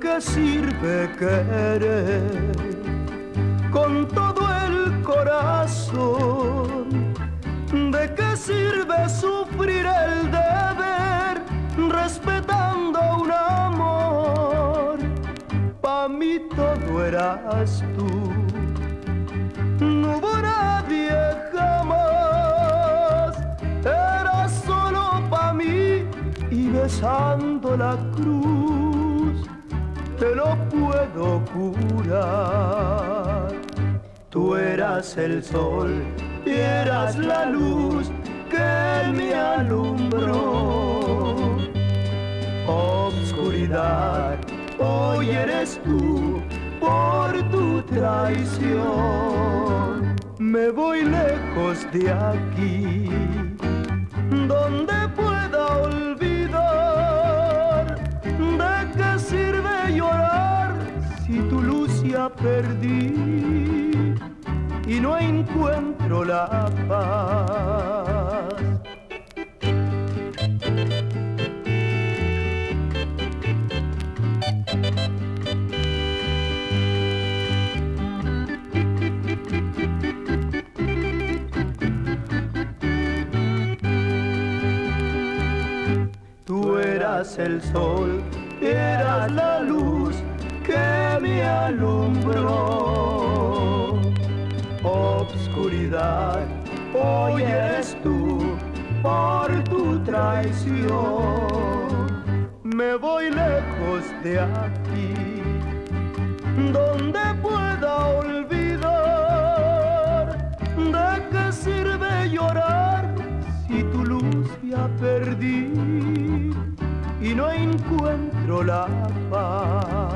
qué sirve querer con todo el corazón? ¿De qué sirve sufrir el deber respetando un amor? Pa' mí todo eras tú, no hubo nadie jamás. Eras solo pa' mí y besando la cruz te lo puedo jurar. Tú eras el sol y eras la luz que me alumbró. Obscuridad, hoy eres tú por tu traición. Me voy lejos de aquí, donde pueda olvidar. ¿De qué sirve llorar si tu luz ya perdí y no encuentro la paz? Tú eras el sol y eras la luz que me alumbró. Obscuridad, hoy eres tú por tu traición. Me voy lejos de aquí, donde pueda olvidar. ¿De qué sirve llorar si tu luz ya perdí y no encuentro la paz?